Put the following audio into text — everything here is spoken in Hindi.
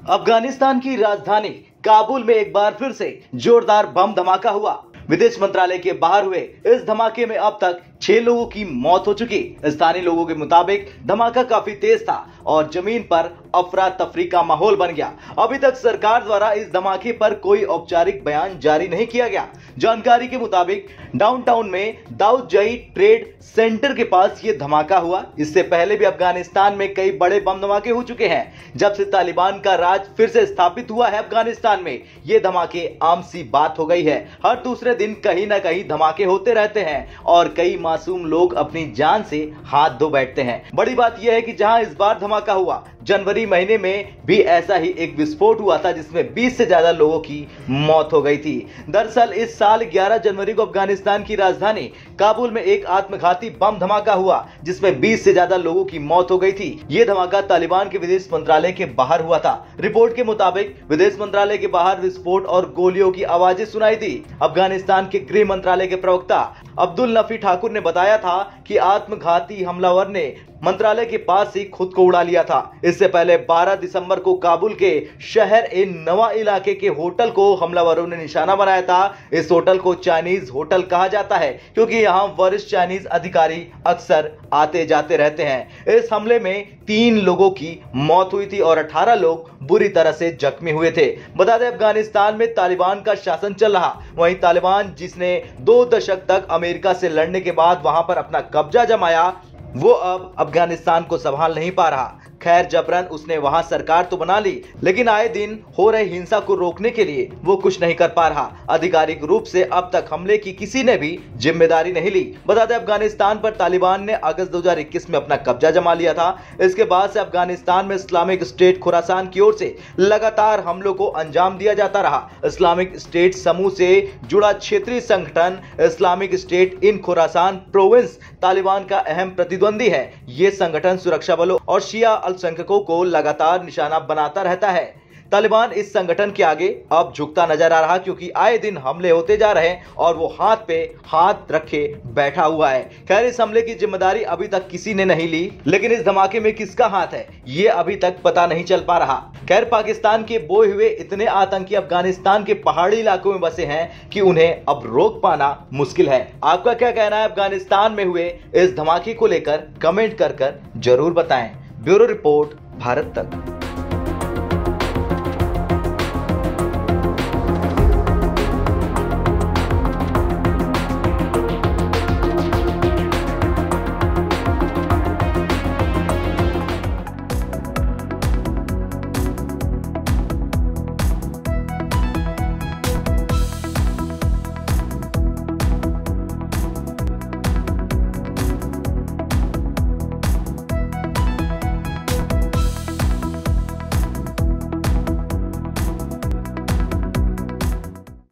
अफगानिस्तान की राजधानी काबुल में एक बार फिर से जोरदार बम धमाका हुआ। विदेश मंत्रालय के बाहर हुए इस धमाके में अब तक 6 लोगों की मौत हो चुकी। स्थानीय लोगों के मुताबिक धमाका काफी तेज था और जमीन पर अफरा तफरी का माहौल बन गया। अभी तक सरकार द्वारा इस धमाके पर कोई औपचारिक बयान जारी नहीं किया गया। जानकारी के मुताबिक डाउनटाउन में दाऊदजई ट्रेड सेंटर के पास ये धमाका हुआ। इससे पहले भी अफगानिस्तान में कई बड़े बम धमाके हो चुके हैं। जब से तालिबान का राज फिर से स्थापित हुआ है अफगानिस्तान में, ये धमाके आम सी बात हो गई है। हर दूसरे दिन कहीं ना कहीं धमाके होते रहते हैं और कई मासूम लोग अपनी जान से हाथ धो बैठते हैं। बड़ी बात यह है कि जहां इस बार धमाका हुआ, जनवरी महीने में भी ऐसा ही एक विस्फोट हुआ था जिसमें 20 से ज्यादा लोगों की मौत हो गई थी। दरअसल इस साल 11 जनवरी को अफगानिस्तान की राजधानी काबुल में एक आत्मघाती बम धमाका हुआ जिसमें 20 से ज्यादा लोगों की मौत हो गई थी। यह धमाका तालिबान के विदेश मंत्रालय के बाहर हुआ था। रिपोर्ट के मुताबिक विदेश मंत्रालय के बाहर विस्फोट और गोलियों की आवाजें सुनाई दी। अफगानिस्तान के गृह मंत्रालय के प्रवक्ता अब्दुल नफी ठाकुर ने बताया था कि आत्मघाती हमलावर ने मंत्रालय के पास ही खुद को उड़ा लिया था। इससे पहले 12 दिसंबर को काबुल के शहर ए नवा इलाके के होटल को हमलावरों ने निशाना बनाया था। इस होटल को चाइनीज होटल कहा जाता है क्योंकि यहाँ वरिष्ठ चाइनीज अधिकारी अक्सर आते जाते रहते हैं। इस हमले में 3 लोगों की मौत हुई थी और 18 लोग बुरी तरह से जख्मी हुए थे। बता दें, अफगानिस्तान में तालिबान का शासन चल रहा। वहीं तालिबान जिसने 2 दशक तक अमेरिका से लड़ने के बाद वहां पर अपना कब्जा जमाया, वो अब अफगानिस्तान को संभाल नहीं पा रहा। खैर, जबरन उसने वहां सरकार तो बना ली, लेकिन आए दिन हो रही हिंसा को रोकने के लिए वो कुछ नहीं कर पा रहा। आधिकारिक रूप से अब तक हमले की किसी ने भी जिम्मेदारी नहीं ली। बता दें, अफगानिस्तान पर तालिबान ने अगस्त 2021 में अपना कब्जा जमा लिया था। इसके बाद से अफगानिस्तान में इस्लामिक स्टेट खुरासान की ओर से लगातार हमलों को अंजाम दिया जाता रहा। इस्लामिक स्टेट समूह से जुड़ा क्षेत्रीय संगठन Islamic State in Khorasan province Taliban का अहम प्रतिद्वंदी है। ये संगठन सुरक्षा बलों और शिया अल्पसंख्यकों को लगातार निशाना बनाता रहता है। तालिबान इस संगठन के आगे अब झुकता नजर आ रहा क्योंकि आए दिन हमले होते जा रहे हैं और वो हाथ पे हाथ रखे बैठा हुआ है। खैर, इस हमले की जिम्मेदारी अभी तक किसी ने नहीं ली, लेकिन इस धमाके में किसका हाथ है ये अभी तक पता नहीं चल पा रहा। खैर, पाकिस्तान के बोए हुए इतने आतंकी अफगानिस्तान के पहाड़ी इलाकों में बसे हैं कि उन्हें अब रोक पाना मुश्किल है। आपका क्या कहना है अफगानिस्तान में हुए इस धमाके को लेकर? कमेंट कर जरूर बताएं। ब्यूरो रिपोर्ट, भारत तक।